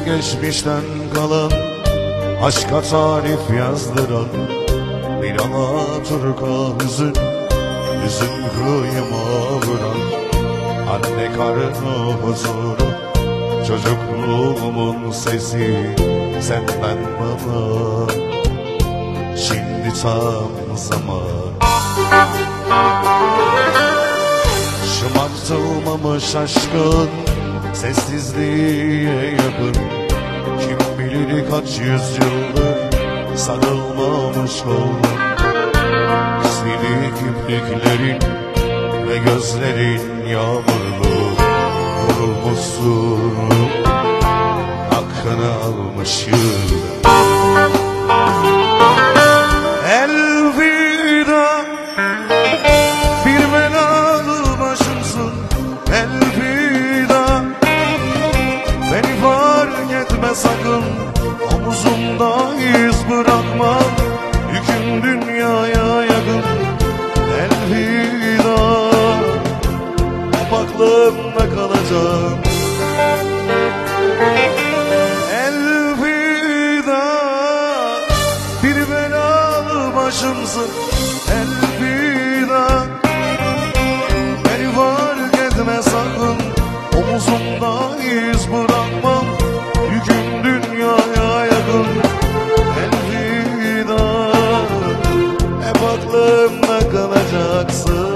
geçmişten kalan, aşka tarif yazdıran bir Alaturka hüzün, hüzün kıyıma vuran. Anne karnı huzuru, çocukluğumun sesi, senden bana şimdi tam zaman. Şımartılmamış aşkın sessizliğe yakın, kim bilir kaç yüzyıldır sarılmamış kolun. Silik ipliklerin ve gözlerin yağmurlu, vurulmuşsun, hakkını almışım. Elvida, bir belalı başımsın. Elvida, beni fark etme sakın, omuzumda iz bırakma, yüküm dünyaya yakın. Elvida, hep aklımda kalacağım. Elvida, bir belalı başımsın. Elvida, beni fark etme sakın, omuzumda iz bırakmam, yüküm dünyaya yakın. Elvida, hep aklımda kalacaksın.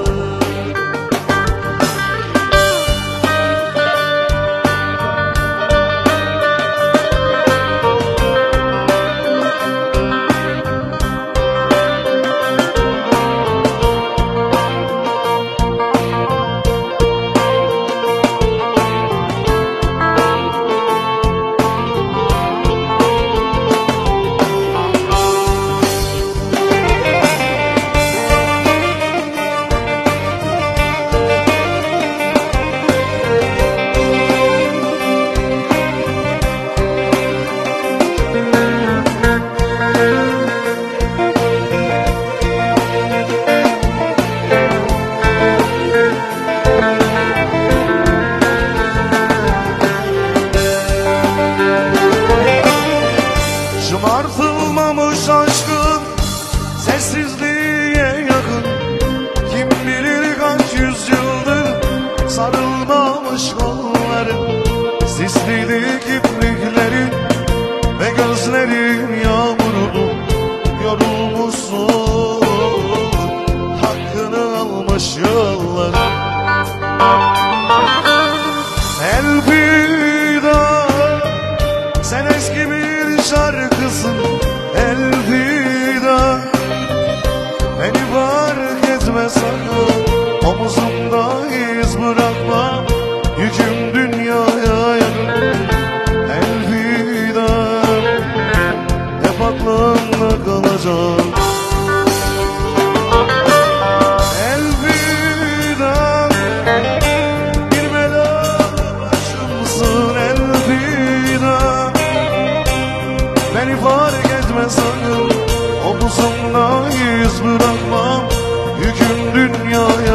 Şımartılmamış aşkın sessizliğe yakın, kim bilir kaç yüzyıldır sarılmamış kolların. Sislilik ipliklerin ve gözlerin yağmurlu, yorulmuşsun, hakkını almış yılların. Elvida, sen eski bir şarkısın. Elvida, beni fark etme sakın, omuzumda iz bırakma, yüküm dünyaya yakın. Elvida, hep aklımda kalacak. Elvida, bir belalı başımsın. Elvida, beni fark etme sakın, omuzumda iz bırakmam, yüküm dünyaya